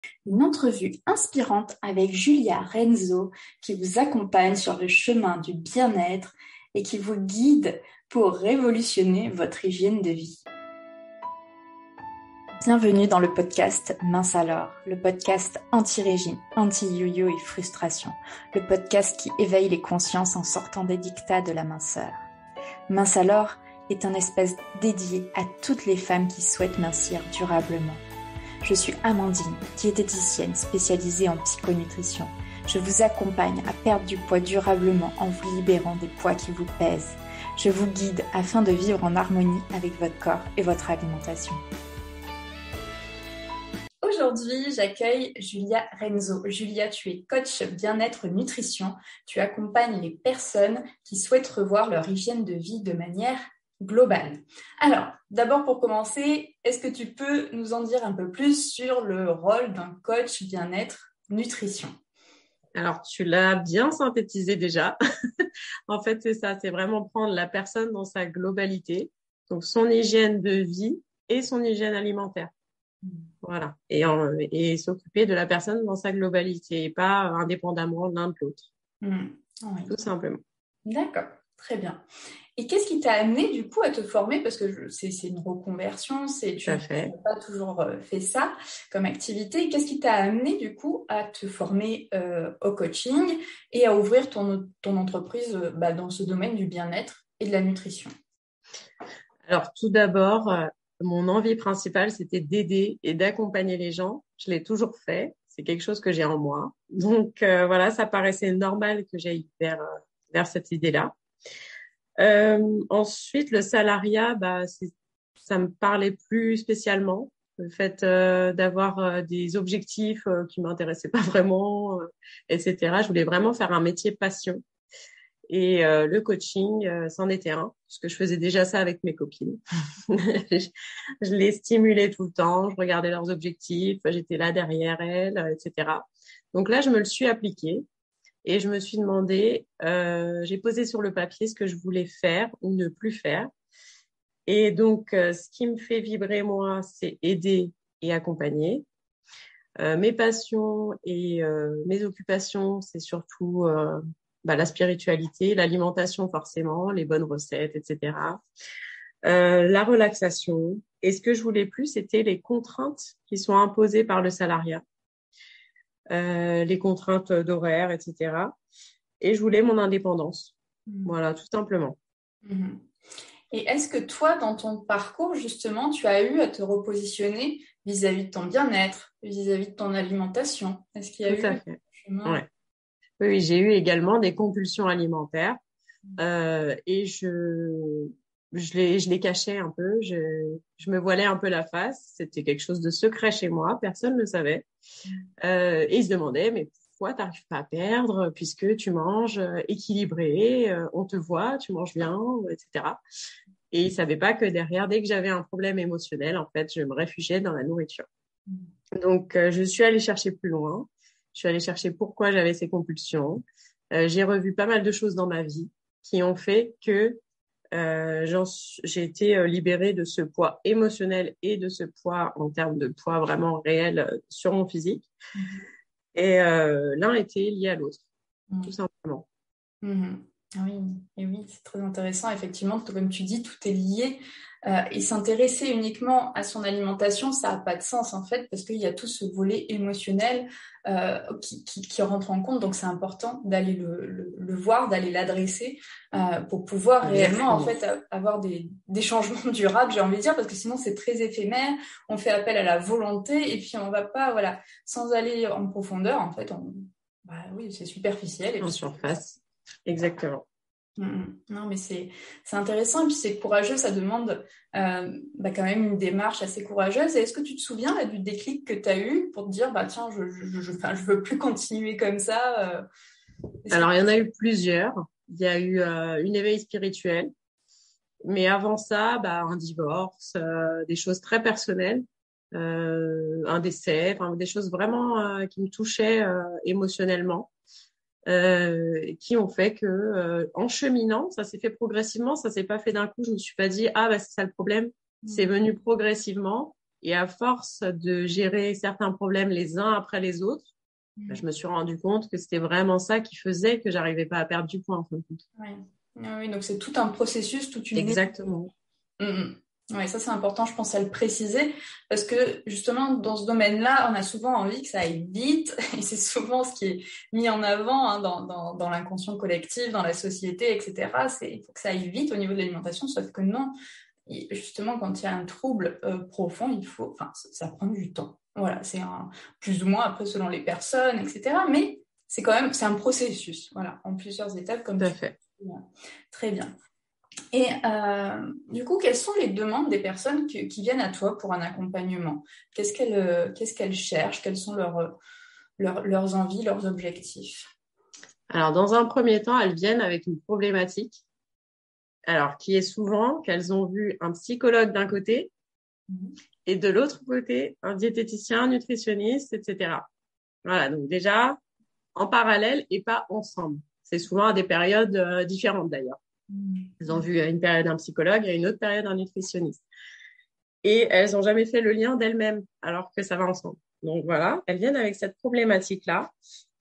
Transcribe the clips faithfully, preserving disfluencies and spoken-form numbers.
Une entrevue inspirante avec Julia Renzo qui vous accompagne sur le chemin du bien-être et qui vous guide pour révolutionner votre hygiène de vie. Bienvenue dans le podcast Mince alors, le podcast anti-régime, anti-yo-yo et frustration, le podcast qui éveille les consciences en sortant des dictats de la minceur. Mince alors est un espace dédié à toutes les femmes qui souhaitent mincir durablement. Je suis Amandine, diététicienne spécialisée en psychonutrition. Je vous accompagne à perdre du poids durablement en vous libérant des poids qui vous pèsent. Je vous guide afin de vivre en harmonie avec votre corps et votre alimentation. Aujourd'hui, j'accueille Julia Renzo. Julia, tu es coach bien-être nutrition. Tu accompagnes les personnes qui souhaitent revoir leur hygiène de vie de manière globale. Alors, d'abord pour commencer, est-ce que tu peux nous en dire un peu plus sur le rôle d'un coach bien-être nutrition ? Alors, tu l'as bien synthétisé déjà. En fait, c'est ça, c'est vraiment prendre la personne dans sa globalité, donc son hygiène de vie et son hygiène alimentaire. Mmh. Voilà, et, en, et s'occuper de la personne dans sa globalité et pas indépendamment l'un de l'autre. Mmh. Oui. Tout simplement. D'accord, très bien. Et qu'est-ce qui t'a amené du coup à te former ? Parce que je, c'est, c'est une reconversion, c'est, tu n'as pas toujours fait ça comme activité. Qu'est-ce qui t'a amené du coup à te former euh, au coaching et à ouvrir ton, ton entreprise euh, bah, dans ce domaine du bien-être et de la nutrition ? Alors tout d'abord, euh, mon envie principale, c'était d'aider et d'accompagner les gens. Je l'ai toujours fait, c'est quelque chose que j'ai en moi. Donc euh, voilà, ça paraissait normal que j'aille vers, vers cette idée-là. Euh, ensuite, le salariat, bah, c'est, ça me parlait plus spécialement. Le fait euh, d'avoir euh, des objectifs euh, qui m'intéressaient pas vraiment, euh, et cetera. Je voulais vraiment faire un métier passion. Et euh, le coaching, euh, c'en était un, parce que je faisais déjà ça avec mes copines. je, je les stimulais tout le temps, je regardais leurs objectifs, j'étais là derrière elles, et cetera. Donc là, je me le suis appliqué. Et je me suis demandé, euh, j'ai posé sur le papier ce que je voulais faire ou ne plus faire. Et donc, euh, ce qui me fait vibrer, moi, c'est aider et accompagner. Euh, mes passions et euh, mes occupations, c'est surtout euh, bah, la spiritualité, l'alimentation forcément, les bonnes recettes, et cetera. Euh, la relaxation. Et ce que je voulais plus, c'était les contraintes qui sont imposées par le salariat. Euh, les contraintes d'horaire, et cetera. Et je voulais mon indépendance. Mmh. Voilà, tout simplement. Mmh. Et est-ce que toi, dans ton parcours, justement, tu as eu à te repositionner vis-à-vis de ton bien-être, vis-à-vis de ton alimentation ? Est-ce qu'il y a tout eu à fait. chemin ? Ouais. Oui, oui, j'ai eu également des compulsions alimentaires euh, et je je les je les cachais un peu. Je je me voilais un peu la face. C'était quelque chose de secret chez moi. Personne ne le savait. Euh, et ils se demandaient, mais pourquoi tu n'arrives pas à perdre puisque tu manges équilibré, euh, on te voit, tu manges bien, et cetera. Et ils savaient pas que derrière, dès que j'avais un problème émotionnel, en fait, je me réfugiais dans la nourriture. Donc, euh, je suis allée chercher plus loin. Je suis allée chercher pourquoi j'avais ces compulsions. Euh, j'ai revu pas mal de choses dans ma vie qui ont fait que euh, j'en, j'ai été euh, libérée de ce poids émotionnel et de ce poids en termes de poids vraiment réel euh, sur mon physique. Mmh. Et euh, l'un était lié à l'autre, mmh. tout simplement. Mmh. Oui, et oui, c'est très intéressant. Effectivement, comme tu dis, tout est lié. Euh, et s'intéresser uniquement à son alimentation, ça n'a pas de sens en fait, parce qu'il y a tout ce volet émotionnel euh, qui, qui, qui rentre en compte. Donc, c'est important d'aller le, le, le voir, d'aller l'adresser euh, pour pouvoir réellement en fait avoir des, des changements durables, j'ai envie de dire, parce que sinon c'est très éphémère. On fait appel à la volonté et puis on va pas, voilà, sans aller en profondeur. En fait, on, bah oui, c'est superficiel. Et en puis, surface. Exactement. Mmh. Non, mais c'est, c'est intéressant et puis c'est courageux, ça demande euh, bah, quand même une démarche assez courageuse. Et est-ce que tu te souviens là, du déclic que tu as eu pour te dire, bah tiens, je je, je, enfin, je veux plus continuer comme ça euh, Alors, il y en a eu plusieurs. Il y a eu euh, une éveil spirituel. Mais avant ça, bah, un divorce, euh, des choses très personnelles, euh, un décès, enfin, des choses vraiment euh, qui me touchaient euh, émotionnellement. Euh, qui ont fait que euh, en cheminant, ça s'est fait progressivement, ça s'est pas fait d'un coup. Je me suis pas dit ah bah c'est ça le problème. Mmh. C'est venu progressivement Et à force de gérer certains problèmes les uns après les autres, mmh. je me suis rendu compte que c'était vraiment ça qui faisait que j'arrivais pas à perdre du poids en fin de compte. Ouais. Oui, donc c'est tout un processus, toute une... Exactement. Mmh. Oui, ça c'est important, je pense à le préciser, parce que justement dans ce domaine-là, on a souvent envie que ça aille vite, et c'est souvent ce qui est mis en avant hein, dans, dans, dans l'inconscient collectif, dans la société, et cetera. C'est, il faut que ça aille vite au niveau de l'alimentation, sauf que non, et justement quand il y a un trouble euh, profond, il faut, enfin, ça, ça prend du temps. Voilà, c'est un, plus ou moins après selon les personnes, et cetera. Mais c'est quand même, c'est un processus, voilà, en plusieurs étapes comme Tout à tu fait. dis. Très bien. Et euh, du coup, quelles sont les demandes des personnes qui, qui viennent à toi pour un accompagnement? Qu'est-ce qu'elles, euh, qu'est-ce qu'elles cherchent? Quelles sont leurs, leurs, leurs envies, leurs objectifs? Alors, dans un premier temps, elles viennent avec une problématique, alors qui est souvent qu'elles ont vu un psychologue d'un côté mmh. et de l'autre côté, un diététicien, un nutritionniste, et cetera. Voilà, donc déjà, en parallèle et pas ensemble. C'est souvent à des périodes euh, différentes d'ailleurs. Elles ont vu à une période un psychologue et à une autre période un nutritionniste. Et elles n'ont jamais fait le lien d'elles-mêmes, alors que ça va ensemble. Donc voilà, elles viennent avec cette problématique-là.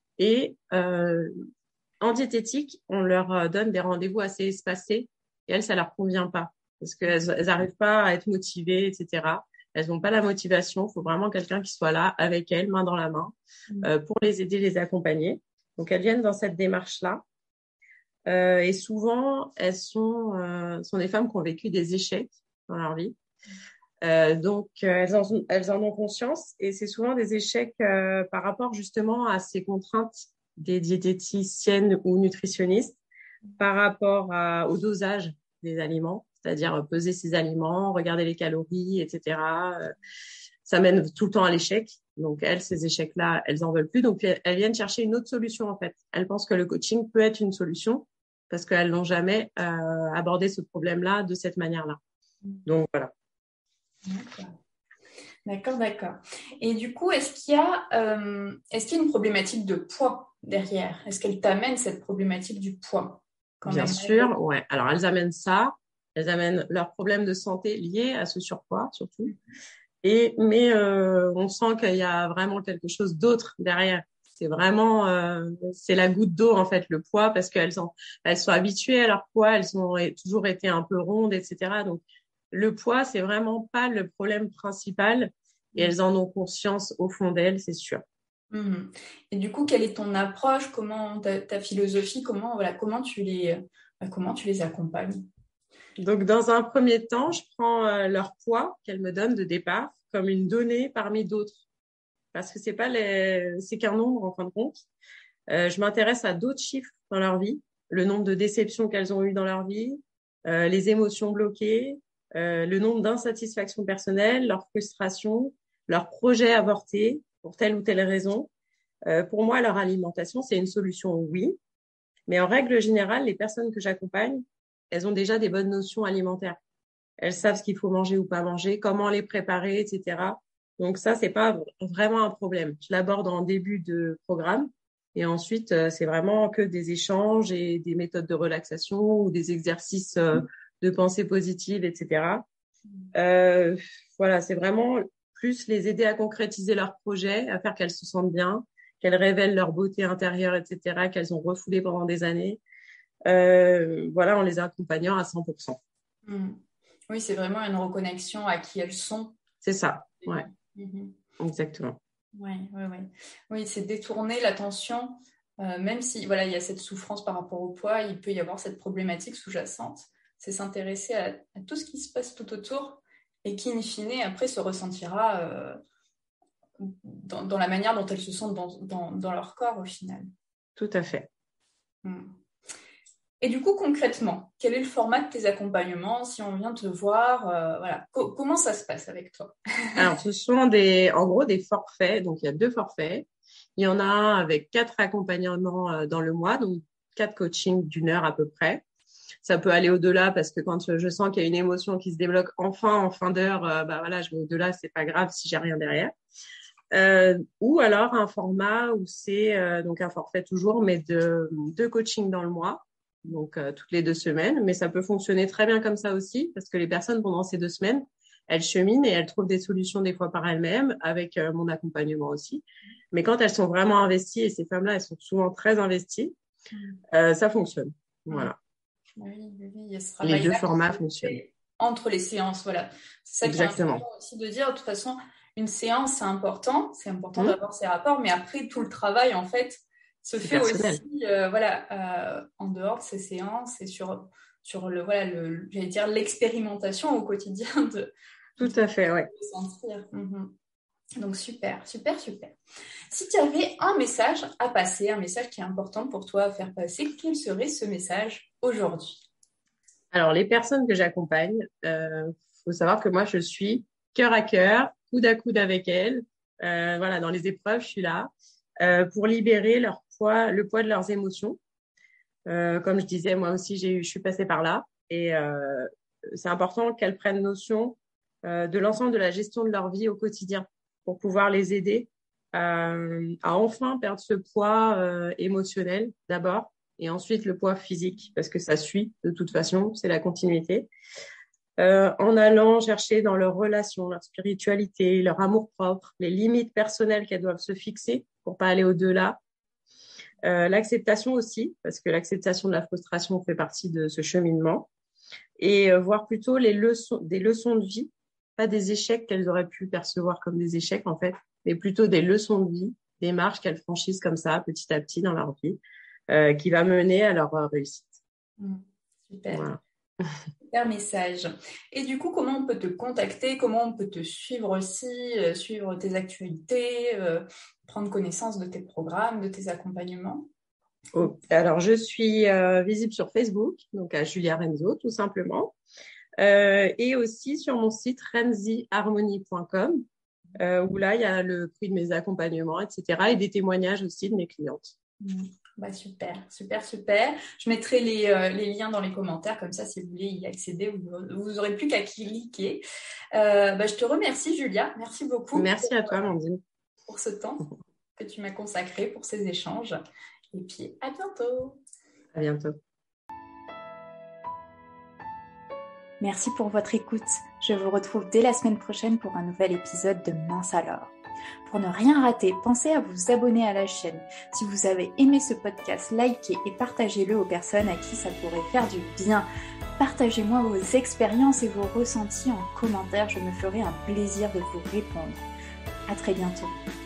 Et euh, en diététique, on leur donne des rendez-vous assez espacés. Et elles, ça leur convient pas. Parce qu'elles n'arrivent pas à être motivées, et cetera. Elles n'ont pas la motivation. Il faut vraiment quelqu'un qui soit là avec elles, main dans la main, euh, pour les aider, les accompagner. Donc elles viennent dans cette démarche-là. Euh, et souvent, elles sont, euh, sont des femmes qui ont vécu des échecs dans leur vie. Euh, donc, euh, elles, en, elles en ont conscience et c'est souvent des échecs euh, par rapport justement à ces contraintes des diététiciennes ou nutritionnistes par rapport à, au dosage des aliments, c'est-à-dire peser ces aliments, regarder les calories, et cetera. Euh, ça mène tout le temps à l'échec. Donc, elles, ces échecs-là, elles en veulent plus. Donc, elles viennent chercher une autre solution, en fait. Elles pensent que le coaching peut être une solution parce qu'elles n'ont jamais euh, abordé ce problème-là de cette manière-là. Donc, voilà. D'accord. D'accord, d'accord. Et du coup, est-ce qu'il y a, euh, est-ce qu'il y a une problématique de poids derrière? Est-ce qu'elle t'amène cette problématique du poids? Bien sûr, ouais. Alors, elles amènent ça. Elles amènent leurs problèmes de santé liés à ce surpoids, surtout. Et mais euh, on sent qu'il y a vraiment quelque chose d'autre derrière. C'est vraiment, euh, c'est la goutte d'eau en fait, le poids, parce qu'elles ont, elles sont habituées à leur poids, elles ont toujours été un peu rondes, et cetera. Donc le poids, c'est vraiment pas le problème principal, et elles en ont conscience au fond d'elles, c'est sûr. Mmh. Et du coup, quelle est ton approche? Comment ta, ta philosophie? Comment voilà, comment tu les, comment tu les accompagnes? Donc, dans un premier temps, je prends euh, leur poids qu'elles me donnent de départ comme une donnée parmi d'autres. Parce que c'est pas les, c'est qu'un nombre en fin de compte. Euh, je m'intéresse à d'autres chiffres dans leur vie, le nombre de déceptions qu'elles ont eues dans leur vie, euh, les émotions bloquées, euh, le nombre d'insatisfactions personnelles, leurs frustrations, leurs projets avortés pour telle ou telle raison. Euh, pour moi, leur alimentation, c'est une solution, oui. Mais en règle générale, les personnes que j'accompagne, elles ont déjà des bonnes notions alimentaires. Elles savent ce qu'il faut manger ou pas manger, comment les préparer, et cetera. Donc ça, c'est pas vraiment un problème. Je l'aborde en début de programme et ensuite, euh, c'est vraiment que des échanges et des méthodes de relaxation ou des exercices euh, de pensée positive, et cetera. Euh, voilà, c'est vraiment plus les aider à concrétiser leurs projets, à faire qu'elles se sentent bien, qu'elles révèlent leur beauté intérieure, et cetera, qu'elles ont refoulé pendant des années. Euh, voilà, en les accompagnant à cent pour cent. Mmh. Oui, c'est vraiment une reconnexion à qui elles sont. C'est ça, ouais. Mmh. Exactement. Oui, oui, oui. Oui, c'est détourner l'attention, euh, même si voilà, il y a cette souffrance par rapport au poids, il peut y avoir cette problématique sous-jacente. C'est s'intéresser à, à tout ce qui se passe tout autour et qui, in fine, après se ressentira euh, dans, dans la manière dont elles se sentent dans, dans, dans leur corps au final. Tout à fait. Mmh. Et du coup, concrètement, quel est le format de tes accompagnements si on vient te voir euh, voilà. Co- comment ça se passe avec toi? Alors, ce sont des, en gros des forfaits. Donc, il y a deux forfaits. Il y en a un avec quatre accompagnements euh, dans le mois, donc quatre coachings d'une heure à peu près. Ça peut aller au-delà parce que quand je sens qu'il y a une émotion qui se débloque enfin en fin d'heure, euh, bah voilà, je vais au-delà, c'est pas grave si j'ai rien derrière. Euh, ou alors un format où c'est euh, donc un forfait toujours, mais de deux coachings dans le mois, donc euh, toutes les deux semaines. Mais ça peut fonctionner très bien comme ça aussi parce que les personnes pendant ces deux semaines, elles cheminent et elles trouvent des solutions des fois par elles-mêmes, avec euh, mon accompagnement aussi. Mais quand elles sont vraiment investies, et ces femmes-là, elles sont souvent très investies, euh, ça fonctionne. Voilà. Oui, oui, oui. Il y a ce Les deux travail-là formats fonctionnent. entre les séances, voilà. C'est ça Exactement. qui est important aussi de dire. De toute façon, une séance, c'est important. C'est important Mmh. d'avoir ces rapports, mais après, tout le travail, en fait, se C'est fait personnel. aussi euh, voilà, euh, en dehors de ces séances et sur, sur le, voilà, le, j'allais dire, l'expérimentation au quotidien de, Tout de, à fait, ouais. de sentir. Mm-hmm. Donc, super, super, super. Si tu avais un message à passer, un message qui est important pour toi à faire passer, quel serait ce message aujourd'hui? Alors, les personnes que j'accompagne, il euh, faut savoir que moi, je suis cœur à cœur, coude à coude avec elles. Euh, voilà, dans les épreuves, je suis là euh, pour libérer leur poids, le poids de leurs émotions. Euh, comme je disais, moi aussi, j'ai eu, je suis passée par là. Et euh, c'est important qu'elles prennent notion euh, de l'ensemble de la gestion de leur vie au quotidien pour pouvoir les aider euh, à enfin perdre ce poids euh, émotionnel d'abord et ensuite le poids physique parce que ça suit de toute façon, c'est la continuité. Euh, en allant chercher dans leurs relations, leur spiritualité, leur amour-propre, les limites personnelles qu'elles doivent se fixer pour pas aller au-delà. Euh, l'acceptation aussi, parce que l'acceptation de la frustration fait partie de ce cheminement. Et euh, voir plutôt les leçons, des leçons de vie, pas des échecs qu'elles auraient pu percevoir comme des échecs en fait, mais plutôt des leçons de vie, des marches qu'elles franchissent comme ça, petit à petit dans leur vie, euh, qui va mener à leur euh, réussite. Mmh, super. Voilà. Super message. Et du coup, comment on peut te contacter? Comment on peut te suivre aussi, euh, suivre tes actualités, euh, prendre connaissance de tes programmes, de tes accompagnements? Oh, alors, je suis euh, visible sur Facebook, donc à Julia Renzo, tout simplement, euh, et aussi sur mon site renzi harmonie point com, euh, où là, il y a le prix de mes accompagnements, et cetera, et des témoignages aussi de mes clientes. Mmh. Bah super, super, super. Je mettrai les, euh, les liens dans les commentaires, comme ça, si vous voulez y accéder, vous, vous aurez plus qu'à cliquer. Euh, bah, je te remercie, Julia. Merci beaucoup. Merci pour, à toi, Amandine. Pour ce temps que tu m'as consacré, pour ces échanges. Et puis, à bientôt. À bientôt. Merci pour votre écoute. Je vous retrouve dès la semaine prochaine pour un nouvel épisode de Mince alors. Pour ne rien rater, pensez à vous abonner à la chaîne. Si vous avez aimé ce podcast, likez et partagez-le aux personnes à qui ça pourrait faire du bien. Partagez-moi vos expériences et vos ressentis en commentaire, je me ferai un plaisir de vous répondre. À très bientôt.